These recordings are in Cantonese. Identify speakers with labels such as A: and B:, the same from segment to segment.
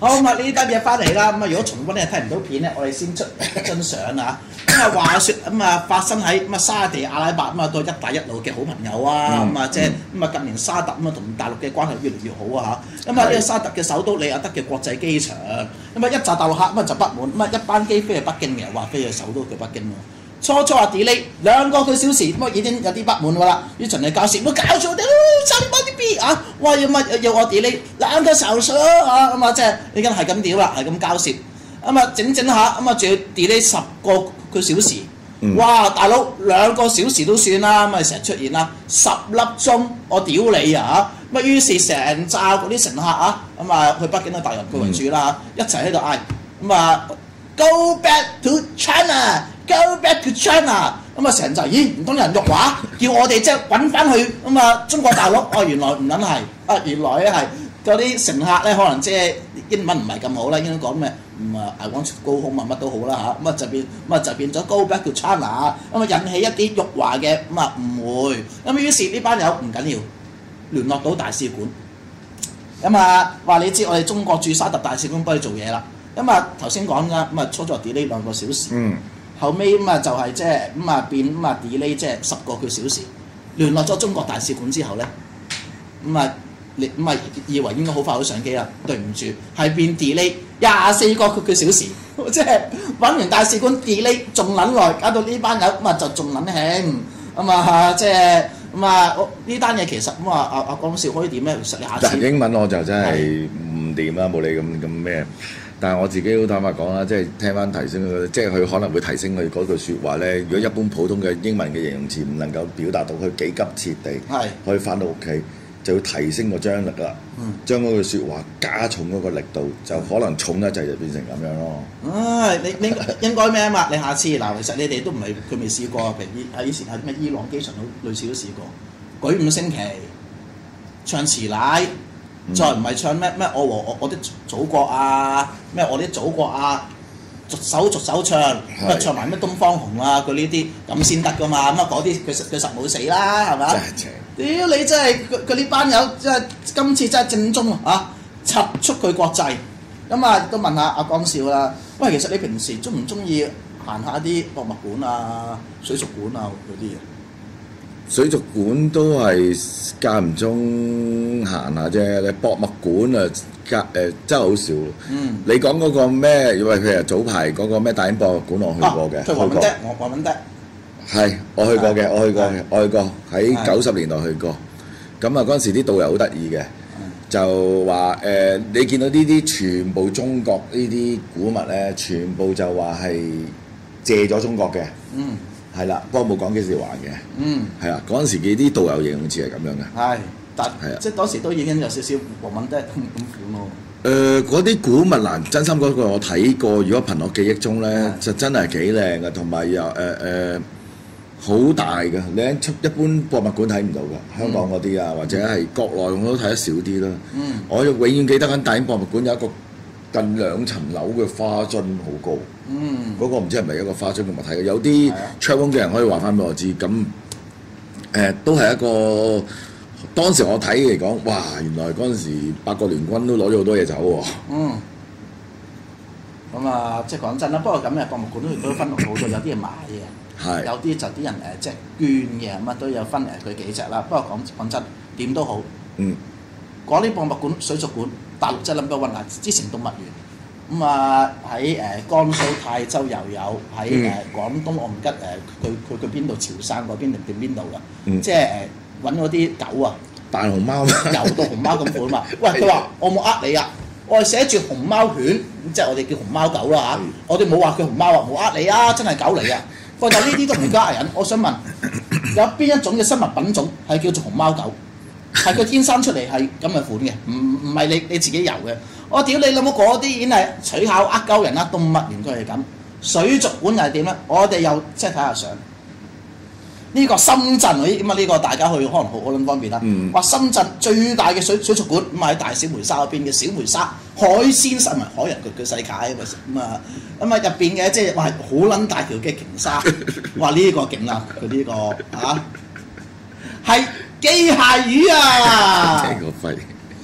A: 好咁啊，呢單嘢翻嚟啦。咁啊，如果重溫你睇唔到片咧，我哋先出一張相啊。咁啊，話説咁啊，發生喺咁啊沙地阿拉伯咁啊，個一帶一路嘅好朋友啊。咁啊，即係咁啊，近年沙特咁啊，同大陸嘅關係越嚟越好啊嚇。咁啊，呢個沙特嘅首都里亞德嘅國際機場，咁啊一紮大陸客咁啊就不滿，咁啊一班機飛去北京嘅，話飛去首都嘅北京喎。初話 delay 2個小時，咁啊已經有啲不滿㗎啦。於巡禮教士冇搞錯啲，差啲啲 B 啊！哇要乜要我 delay 2個小時啊！咁啊即係已經係咁屌啦，係咁交涉。咁啊整下，咁啊仲要 delay 10個小時。哇！大佬2個小時都算啦，咁啊成日出現啦，10粒鐘我屌你啊！咁啊於是成扎嗰啲乘客啊，咁啊去北京都大人佢為主啦，一齊喺度嗌咁啊 Go back to China！Go back to China！ 咁啊成陣，咦唔通有人辱華，叫我哋即係揾翻去咁啊中國大陸？哦原來唔撚係，啊原來咧係嗰啲乘客咧可能即係英文唔係咁好啦，應該講咩I want to go home 啊乜都好啦嚇，咁啊就變咗 Go back to China， 咁啊引起一啲辱華嘅咁啊誤會，咁於是呢班友唔緊要，聯絡到大使館，咁啊話你知我哋中國駐沙特大使館幫你做嘢啦，咁啊頭先講啦，咁啊初咗 delay 2個小時。後尾咁啊就係即係咁啊變咁啊 delay 即係10個小時，聯絡咗中國大使館之後咧，咁啊以為應該好快會上機啦，對唔住係變 delay 24個小時，即係揾完大使館 delay 仲撚耐，搞到呢班友咁啊就仲撚興，咁啊即係咁啊呢單嘢其實咁啊阿江少可以點咧？其實你下次
B: 英文我就真係唔掂啦，冇你咁咩。但係我自己好坦白講啦，即係聽翻提升佢，即係佢可能會提升佢嗰句説話咧。如果一般普通嘅英文嘅形容詞唔能夠表達到佢幾急切地可以翻到屋企，就要提升個張力啦。將嗰句説話加重嗰個力度，就可能重一滯就變成咁樣咯。
A: 唉，你應該咩啊嘛？你下次嗱，其實你哋都唔係佢未試過，譬如喺以前喺咩伊朗機場都類似都試過，舉5星旗，唱詞奶。再唔係唱咩我啲祖國啊，咩我啲祖國啊，逐首唱，咁啊唱埋咩東方紅啊，佢呢啲咁先得噶嘛，咁啊嗰啲佢實冇死啦，係咪？屌你真係佢呢班友真係今次真係正宗啊！插出佢國際，咁啊都問下阿江少啦，喂，其實你平時中唔中意行下啲博物館啊、水族館啊嗰啲嘢？
B: 水族館都係間唔中行下啫，你博物館啊真係好少。你講嗰個咩？因為譬如早排嗰個咩大英博物館我去過嘅，
A: 去過。我揾得。
B: 係，我去過嘅，我去過喺90年代去過。咁啊嗰陣時啲導遊好得意嘅，就話你見到呢啲全部中國呢啲古物咧，全部就話係借咗中國嘅。係啦，不過冇講幾時還嘅。係啦，嗰陣時嘅啲導遊形容詞係咁樣嘅。
A: 係，但係即係當時都已經有少少黃文德咁款喎。嗰啲
B: 古物嗱，真心嗰個我睇過，如果憑我記憶中咧，就真係幾靚嘅，同埋又好大嘅。你喺一般博物館睇唔到嘅，香港嗰啲啊，或者係國內我都睇得少啲啦。我永遠記得緊大英博物館有一個近2層樓嘅花樽，好高。嗰個唔知係咪一個花樽嘅物體，有啲 travel 嘅人可以話翻俾我知。咁都係一個當時我睇嚟講，哇！原來嗰陣時8國聯軍都攞咗好多嘢走喎。
A: 咁啊，即係講真啦，不過咁嘅博物館都分好多，有啲係買嘅，有啲就啲人即係捐嘅，乜都有分佢幾隻啦。不過講真，點都好。嗰啲博物館、水族館，大陸真係諗過運啦。之前動物園咁啊，喺江蘇泰州又有，喺廣東我唔記得佢邊度潮汕嗰邊定邊度㗎？即係揾嗰啲狗啊，
B: 扮熊貓，
A: 有到熊貓咁款嘛？喂，佢話我冇呃你啊，我係寫住熊貓犬，即係我哋叫熊貓狗啦嚇。我哋冇話佢熊貓啊，冇呃你啊，真係狗嚟啊！喂，但呢啲都唔係呃人。我想問，有邊一種嘅生物品種係叫做熊貓狗？係佢天生出嚟係咁嘅款嘅，唔係你自己游嘅。我屌你老母嗰啲已經係取巧呃鳩人啦！動物園佢係咁，水族館又係點咧？我哋又即係睇下相。呢個深圳咁啊，呢個大家去可能好撚方便啦。話深圳最大嘅水族館咁喺大小梅沙嗰邊嘅小梅沙海鮮生物海洋嘅世界咁啊入邊嘅即係話好撚大條嘅鯨鯊，話呢個勁啦，佢呢個係機械魚啊！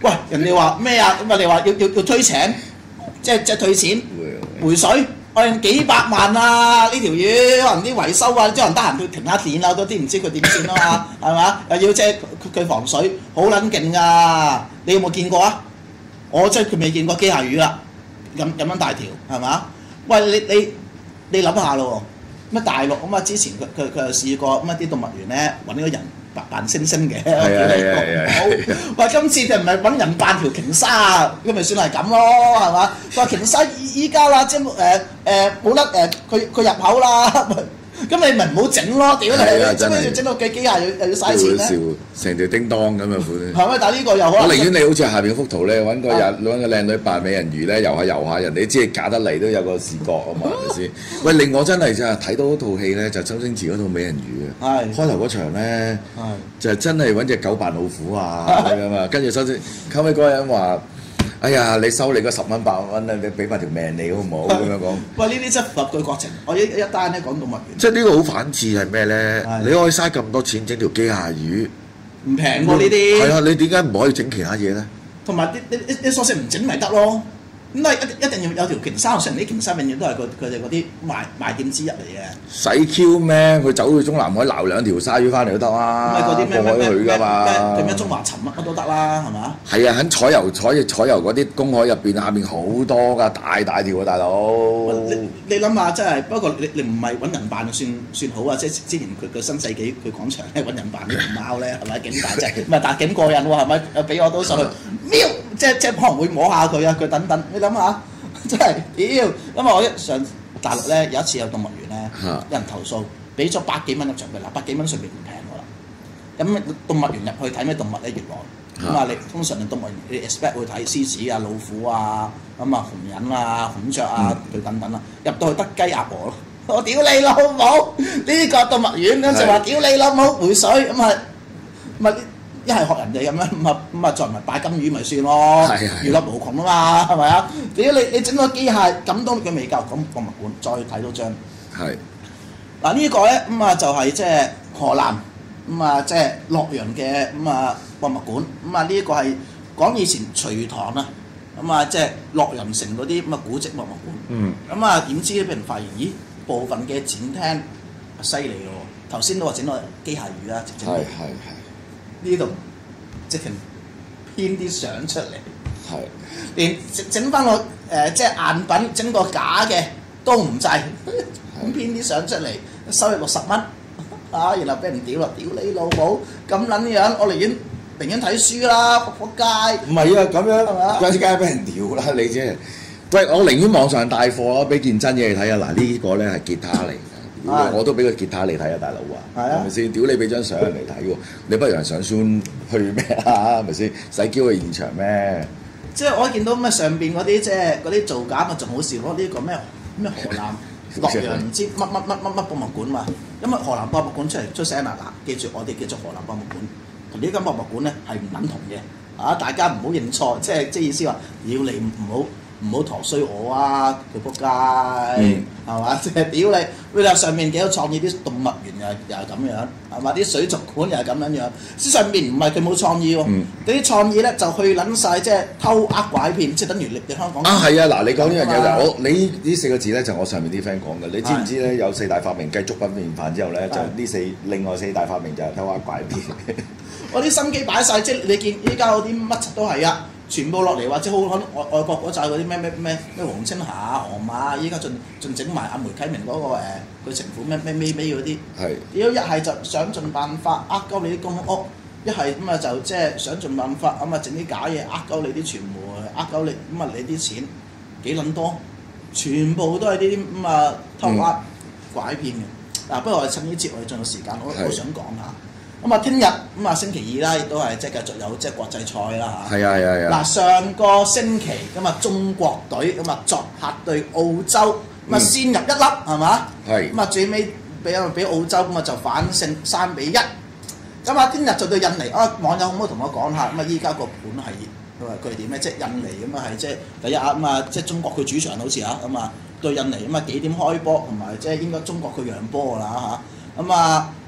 A: 喂，人哋話咩啊？咁啊，你話要推請，即係退錢回水，我用幾百萬啊！呢條魚可能啲維修啊，即係人得閒去停下電啊，嗰啲唔知佢點算啊嘛，係嘛？又要即係佢防水，好撚勁㗎！你有冇見過啊？我真係未見過機械魚啦，咁樣大條係嘛？喂，你諗下咯喎，乜大陸咁啊？之前佢又試過咁一啲動物園咧揾個人扮猩猩嘅，好喂，今次就唔係揾人扮條鯨鯊啊，咁咪算係咁咯，係嘛？話鯨鯊依家啦，即係冇得佢入口啦，咁你咪唔好整咯，屌你！做咩要整到機械又要嘥錢咧？
B: 成條叮當咁嘅款。
A: 係咪？但係呢個又可能。
B: 我寧願你好似下邊幅圖咧，揾個靚女扮美人魚咧，遊下，人哋知係假得嚟都有個視覺啊嘛，係咪先？喂，令我真係就係睇到嗰套戲咧，就周星馳嗰套美人魚啊。係。開頭嗰場咧，就真係揾隻狗扮老虎啊咁啊，跟住周星，後尾嗰個人話。哎呀！你收你個10蚊8蚊咧，你俾埋條命你好唔好？咁樣講。喂，呢啲真係符合佢國情。我一單咧講動物園。即係呢個好反智係咩咧？你可以嘥咁多錢整條機械魚，唔平喎呢啲。係啊，你點解唔可以整其他嘢咧？同埋啲索性唔整咪得咯。咁都係一定要有條鯨鯊，雖然啲鯨鯊永遠都係佢哋嗰啲賣點之一嚟嘅。使 Q 咩？佢走去中南海撈2條鯊魚翻嚟都得啦。咁係嗰啲咩去㗎嘛？咩中華鱘乜都得啦，係嘛？係啊，喺彩油嗰啲公海入邊，下面好多㗎，大條啊，大佬。你諗下，真係不過你唔係揾人扮算好啊！即係之前佢新世紀佢廣場咧揾人扮啲熊貓咧，係咪幾大隻？唔係但係幾過癮喎，係咪？俾我都上去喵！即可能會摸下佢啊，佢等。你諗下，真係屌！因為我一上大陸咧，有一次有動物園咧，有人投訴，俾咗100幾蚊入場費，嗱100幾蚊上面唔平㗎啦。咁動物園入去睇咩動物咧？越來咁啊！你通常動物園你 expect 會睇獅子啊、老虎啊、咁啊熊人啊、孔雀啊佢等等啦，入到去得雞鴨鵝咯。我屌你老母！呢個動物園咁就話屌你老母回水咁啊，咪〜一係學人哋咁樣，咁啊再唔係拜金魚咪算咯，娛樂無窮啊嘛，係咪啊？屌你整個機械咁多佢未夠，咁博物館再睇多張。係。嗱呢個咧咁啊就係即係河南咁啊即係洛陽嘅咁啊博物館，咁啊呢個係講以前隋唐啊，咁啊即係洛陽城嗰啲咁啊古蹟博物館。咁啊點知俾人發現，咦部分嘅展廳犀利喎，頭先都話整個機械魚啦，係。呢度直情編啲相出嚟，係連整翻個即係贗品，整個假嘅都唔制，咁編啲相出嚟，收入60蚊，啊，然後俾人屌啦，屌你老母咁撚樣，我寧願睇書啦，仆街！唔係啊，咁樣係嘛？梗係俾人屌啦，你啫！喂，我寧願網上帶貨咯，俾件真嘢你睇啊！嗱，呢個咧係吉他嚟。我都俾個吉他你睇啊，大佬啊，係咪先？屌你俾張相嚟睇喎，你不如人上 Zoom 去咩啊？係咪先？使叫去現場咩？即係我見到咁上邊嗰啲即係嗰啲造假咪仲好笑咯？呢個咩河南洛陽唔知乜博物館嘛？因為河南博物館出聲啦，嗱，記住我哋叫做河南博物館，同呢間博物館咧係唔撚同嘅，啊大家唔好認錯，即係意思話要你唔好陀衰我啊！佢仆街，係嘛？即係屌你！你話上面幾多創意，啲動物園又係咁樣，係嘛？啲水族館又係咁樣樣。上面唔係佢冇創意喎，嗰啲創意咧就去撚晒，即係偷呃拐騙，即係等於你香港。啊係啊！嗱，你講呢樣嘢你呢4個字咧就我上面啲 friend 講嘅。你知唔知咧有4大發明繼粥品麵飯之後咧，就另外4大發明就係偷呃拐騙。我啲心機擺晒，即係你見依家嗰啲乜都係啊！全部落嚟或者好可能外國嗰扎嗰啲咩黃青霞啊、河馬，依家盡整埋阿梅啟明嗰個佢情婦咩嗰啲。係。屌一係就想盡辦法呃鳩你啲公屋，一係咁啊就即係想盡辦法咁啊整啲假嘢呃鳩你啲傳媒，呃鳩你咁啊你啲錢幾撚多？全部都係呢啲咁啊偷呃拐騙嘅。嗱，不過我哋趁呢節我哋仲有時間，我想講下。咁啊，聽日咁啊，星期2啦，亦都係即係繼續有即係國際賽啦嚇。係啊！嗱，上個星期咁啊，中國隊咁啊作客對澳洲，咁啊先入1粒係嘛？係。咁啊最尾俾澳洲咁啊就反勝3-1。咁啊，聽日就對印尼啊，網友可唔可以同我講下咁啊？依家個盤係佢係點咧？即係印尼咁啊係即係第一啊咁啊，即係中國佢主場好似啊咁啊對印尼咁啊幾點開波，同埋即係應該中國佢讓波㗎啦嚇。咁啊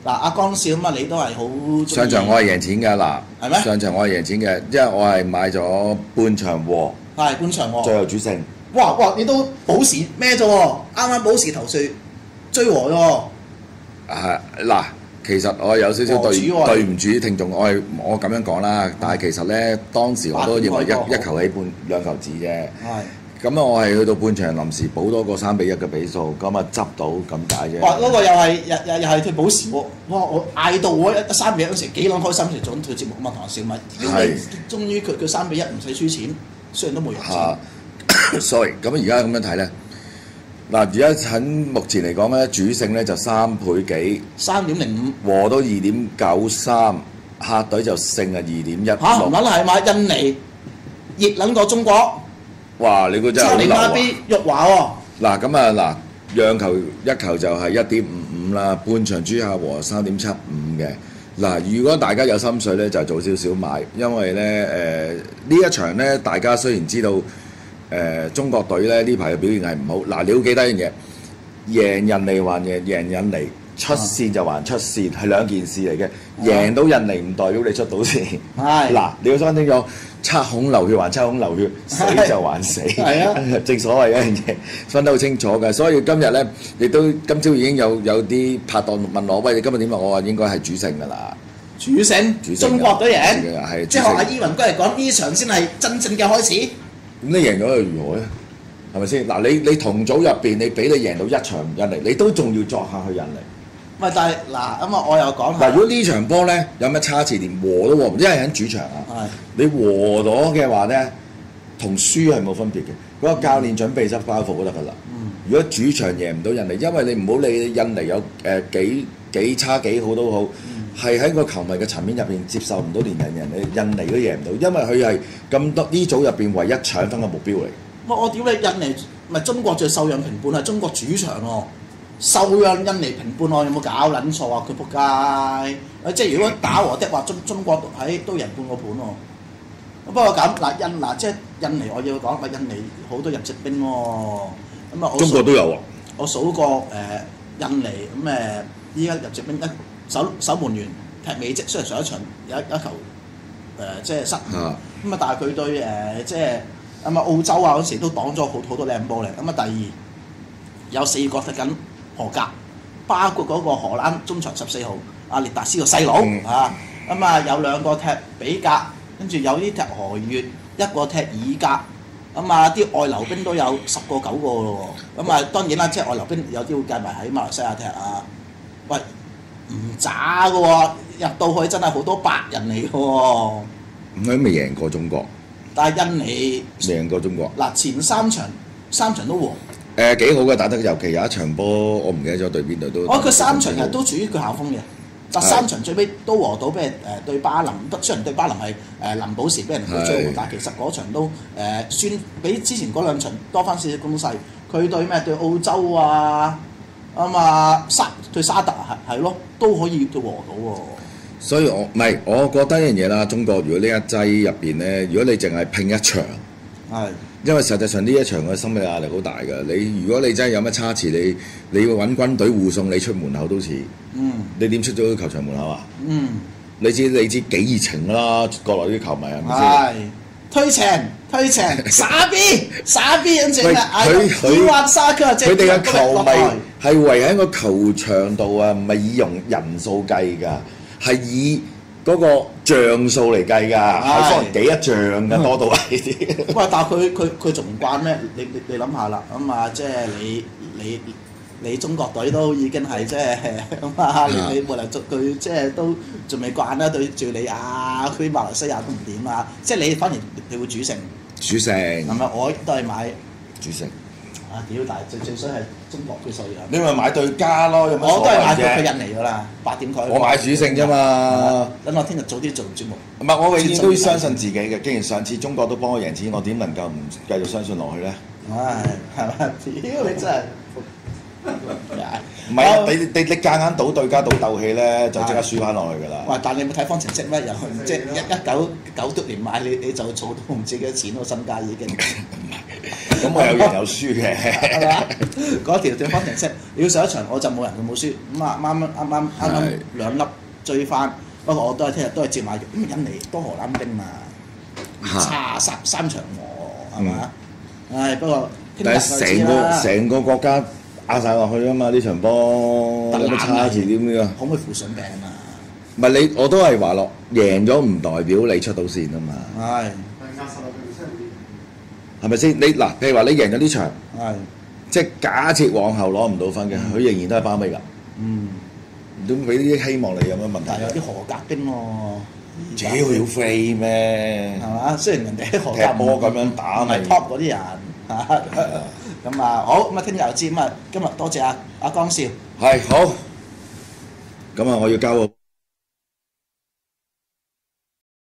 A: 嗱，阿江少咁啊，你都係好鍾意
B: 上場我係贏錢㗎嗱，
A: 係咩
B: 上場我係贏錢嘅，因為我係買咗半場和，
A: 係半場
B: 最
A: 喎。
B: 後主勝。
A: 哇！你都保時咩啫喎？啱啱保時頭緒追和喎。
B: 嗱，其實我有少少
A: 和主喎
B: 對唔住啲聽眾，我咁樣講啦，但係其實咧當時我都認為一球起半兩球止啫。
A: 係。
B: 咁啊，我係去到半場臨時補多個3-1嘅比數，咁啊執到咁解啫。
A: 哇！嗰個又係退保時喎。哇！我嗌到我3-1嗰時幾撚開心，時做緊佢節目啊嘛，同阿小米。終於佢3-1唔使輸錢，雖然都冇贏錢。
B: sorry， 咁而家咁樣睇咧，嗱而家喺目前嚟講咧，主勝咧就3倍幾
A: 3.05，
B: 和到2.93，客隊就勝啊2.16。
A: 唔撚係嘛？印尼熱撚過中國。
B: 哇！你估真係好流啊！
A: 7-0玉華喎。
B: 嗱咁啊讓球一球就係1.55啦，半場主客和3.75嘅。嗱，如果大家有心水咧，就早少少買，因為咧呢一場咧，大家雖然知道中國隊咧呢排嘅表現係唔好，嗱你要記得一樣嘢，贏印尼還贏印尼，出線就還出線，係兩件事嚟嘅。贏到印尼唔代表你出到線。
A: 係。
B: 嗱，你要分清楚，七孔流血還七孔流血，死就還死。
A: 係啊，
B: 正所謂一樣嘢，分得好清楚嘅。所以今日咧，亦都今朝已經有啲拍檔問我，喂，你今日點啊？我話應該係主勝㗎啦。
A: 主勝，中國隊贏，
B: 係
A: 即係學阿伊雲哥嚟講，呢場先係真正嘅開始。
B: 咁你贏咗又如何咧？係咪先？嗱，你同組入邊，你俾你贏到一場印尼，你都仲要作客去印尼。
A: 喂，但係嗱咁啊，我又講
B: 嗱，如果呢場波咧有咩差池，連和都和唔，因為喺主場啊。
A: 係。
B: 你和咗嘅話咧，同輸係冇分別嘅。嗰個教練準備執包袱都得㗎啦。如果主場贏唔到印尼，因為你唔好理印尼有幾差幾好都好，係喺個球迷嘅層面入邊接受唔到，連印尼都贏唔到，因為佢係咁多呢組入邊唯一搶分嘅目標嚟。
A: 我屌你印尼，咪中國最受讓平半係中國主場喎，受讓印尼平半喎，有冇搞撚錯啊？佢仆街！即係如果打和的話，中國都贏半個盤喎。不過咁嗱即係印尼我要講，印尼好多入籍兵喎。咁啊，
B: 中國都有喎。
A: 我數過印尼咁依家入籍兵守門員踢美職，雖然上一場有一球即係失誤，咁啊但係佢對即係澳洲啊嗰時都擋咗好多靚波嚟。咁啊第二有4個踢緊荷甲，包括嗰個荷蘭中場14號阿列達斯個細佬啊，咁啊有2個踢比甲，跟住有啲踢荷乙，一個踢乙甲。咁啊啲外流兵都有10個9個咯喎。咁啊當然啦，即係外流兵有啲會計埋喺馬來西亞踢啊。喂，唔渣嘅喎，入到去真係好多白人嚟嘅喎。
B: 佢都未贏過中國，
A: 但係印尼
B: 未贏過中國。
A: 嗱前3場都和。
B: 幾好嘅打得，尤其有一場波，我唔記得咗對邊度都。
A: 佢3場日都處於佢下風嘅。但3場最尾都和到，俾對巴林，雖然對巴林係林保時俾人追，但係其實嗰場都算比之前嗰2場多翻少少攻勢。佢對咩？對澳洲啊，對沙特係咯，都可以和到喎。
B: 所以我覺得一樣嘢啦，中國如果呢一劑入邊咧，如果你淨係拼一場，
A: 係。
B: 因為實際上呢一場嘅心理壓力好大㗎。如果你真係有乜差池，你要揾軍隊護送你出門口都似。你點出咗球場門口啊？你知幾熱情啦，國內啲球迷係咪先？
A: 係推情，傻逼咁整啊！
B: 佢哋嘅球迷係圍喺個球場度啊，唔係以人數計㗎，係以嗰個像數嚟計㗎，係可能幾一像㗎，多到係啲。
A: 喂，但係佢仲唔慣咩？你諗下啦，咁啊，即係你中國隊都已經係即係咁啊，你冇嚟佢即係都仲未慣啦，對住你啊，佢馬來西亞都唔掂啊，即係你反而你會主勝。
B: 主勝。
A: 係咪？我都係買
B: 主勝。
A: 啊屌！但係最衰係中國嘅受讓。
B: 你咪買對家咯，有乜所謂啫？
A: 我都係買佢印尼㗎啦，8點佢。
B: 我買主勝啫嘛。
A: 等我聽日早啲做節目。
B: 唔係，我永遠都要相信自己嘅。既然上次中國都幫我贏錢，我點能夠唔繼續相信落去咧？
A: 唉，係咪？屌你真係〜
B: 唔係啊！你夾硬賭對家賭鬥氣咧，就即刻輸翻落去㗎啦。
A: 喂，但你有冇睇方程式咩？又即係19多年買你就儲到唔知幾多錢咯，身家已經。
B: 咁我有贏有輸嘅，
A: 係嘛？嗰條對方程式，你要上一場我就冇贏佢冇輸，咁啊啱兩粒追翻，不過我都係聽日都係接買，咁印尼多荷蘭兵嘛，差三場和係嘛？唉，不過
B: 但係成個國家壓晒落去啊嘛！呢場波有乜差池點㗎？
A: 可唔可以負上病啊？
B: 唔係你，我都係話落贏咗唔代表你出到線啊嘛。
A: 係。
B: 係咪先？你嗱，譬如話你贏咗呢場，
A: 係
B: 即係假設往後攞唔到分嘅，佢仍然都係包尾㗎。
A: 嗯。
B: 點俾啲希望你有乜問題？
A: 但係有啲荷甲兵喎。
B: 屌要飛咩？
A: 係嘛？雖然人哋喺荷甲
B: 踢波咁樣打
A: 唔係 top 嗰啲人嚇。咁啊，好咁啊，聽日又知咁啊，今日多謝阿江少。
B: 係好。咁啊，我要交個。